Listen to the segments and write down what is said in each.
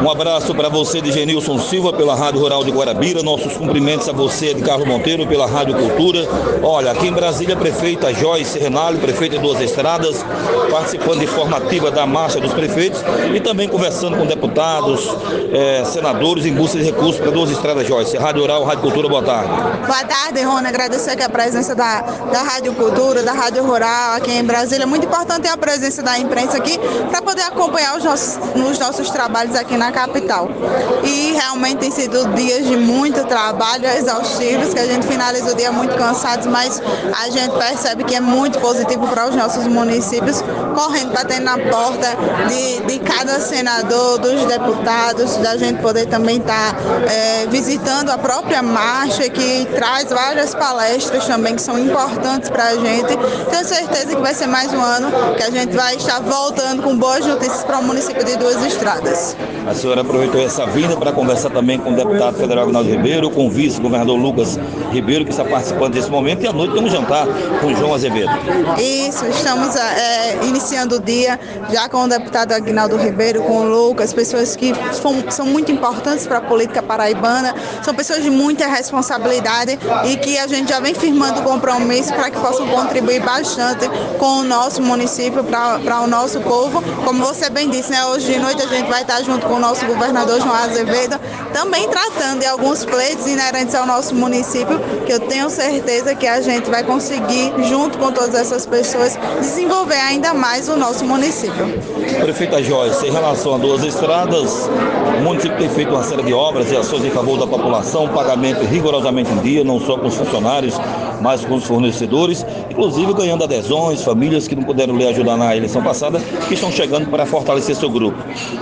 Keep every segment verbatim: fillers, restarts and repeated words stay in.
Um abraço para você de Genilson Silva pela Rádio Rural de Guarabira, nossos cumprimentos a você de Carlos Monteiro pela Rádio Cultura. Olha, aqui em Brasília, a prefeita Joyce Renali, prefeita de Duas Estradas, participando de forma ativa da marcha dos prefeitos e também conversando com deputados, eh, senadores em busca de recursos para Duas Estradas. Joyce, Rádio Rural, Rádio Cultura, boa tarde. Boa tarde, Rony. Agradecer aqui a presença da, da Rádio Cultura, da Rádio Rural aqui em Brasília. Muito importante a presença da imprensa aqui para poder acompanhar os nossos, os nossos trabalhos aqui na capital. E realmente tem sido dias de muito trabalho, exaustivos, que a gente finaliza o dia muito cansados, mas a gente percebe que é muito positivo para os nossos municípios, correndo, batendo na porta de, de cada senador, dos deputados, da gente poder também estar tá, é, visitando a própria marcha, que traz várias palestras também que são importantes para a gente. Tenho certeza que vai ser mais um ano que a gente vai estar voltando com boas notícias para o município de Duas Estradas. A senhora aproveitou essa vinda para conversar também com o deputado federal Aguinaldo Ribeiro, com o vice-governador Lucas Ribeiro, que está participando desse momento, e à noite tem um jantar com o João Azevedo. Isso, estamos é, iniciando o dia já com o deputado Aguinaldo Ribeiro, com o Lucas, pessoas que são, são muito importantes para a política paraibana, são pessoas de muita responsabilidade e que a gente já vem firmando compromisso para que possam contribuir bastante com o nosso município, para o nosso povo. Como você bem disse, né, hoje de noite a gente vai estar junto com o nosso governador João Azevedo, também tratando de alguns pleitos inerentes ao nosso município, que eu tenho certeza que a gente vai conseguir, junto com todas essas pessoas, desenvolver ainda mais o nosso município. Prefeita Joyce, em relação a Duas Estradas, o município tem feito uma série de obras e ações em favor da população, pagamento rigorosamente em dia, não só com os funcionários, mas com os fornecedores, inclusive ganhando adesões, famílias que não puderam lhe ajudar na eleição passada, que estão chegando para fortalecer seu grupo.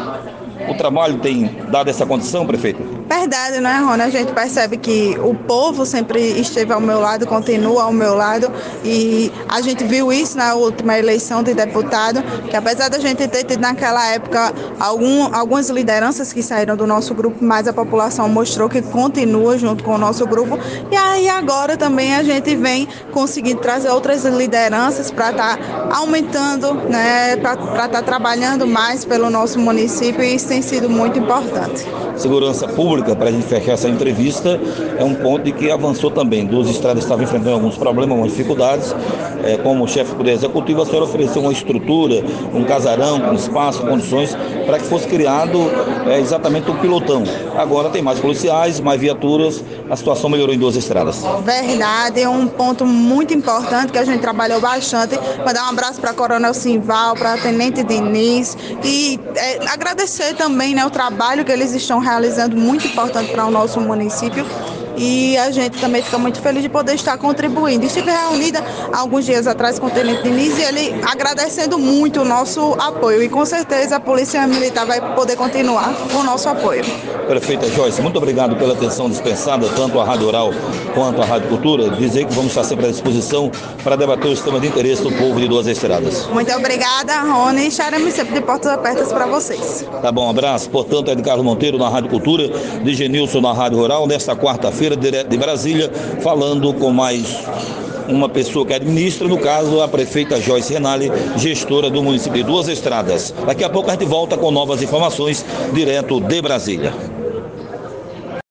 O trabalho tem dado essa condição, prefeito? Verdade, não é, Rony? A gente percebe que o povo sempre esteve ao meu lado, continua ao meu lado, e a gente viu isso na última eleição de deputado, que apesar da gente ter tido naquela época algum, algumas lideranças que saíram do nosso grupo, mas a população mostrou que continua junto com o nosso grupo, e aí agora também a gente vem conseguindo trazer outras lideranças para estar tá aumentando, né, para estar tá trabalhando mais pelo nosso município, e isso tem sido muito importante. Segurança pública, para a gente fechar essa entrevista, é um ponto de que avançou também. Duas Estradas estavam enfrentando alguns problemas, algumas dificuldades. É, como chefe do Poder Executivo, a senhora ofereceu uma estrutura, um casarão, com espaço, condições, para que fosse criado é, exatamente um pilotão. Agora tem mais policiais, mais viaturas, a situação melhorou em Duas Estradas. Verdade, é um ponto muito importante que a gente trabalhou bastante. Mandar um abraço para Coronel Simval, para Tenente Diniz e é, agradecer também, né, o trabalho que eles estão realizando, muito importante para o nosso município. E a gente também fica muito feliz de poder estar contribuindo. Estive reunida alguns dias atrás com o Tenente Diniz e ele agradecendo muito o nosso apoio. E com certeza a Polícia Militar vai poder continuar com o nosso apoio. Prefeita Joyce, muito obrigado pela atenção dispensada, tanto à Rádio Rural quanto à Rádio Cultura. Dizer que vamos estar sempre à disposição para debater os temas de interesse do povo de Duas Estradas. Muito obrigada, Rony. Estaremos sempre de portas abertas para vocês. Tá bom, um abraço. Portanto, é de Carlos Monteiro na Rádio Cultura, de Genilson na Rádio Rural, nesta quarta-feira, direto de Brasília, falando com mais uma pessoa que administra, no caso, a prefeita Joyce Renali, gestora do município de Duas Estradas. Daqui a pouco a gente volta com novas informações, direto de Brasília.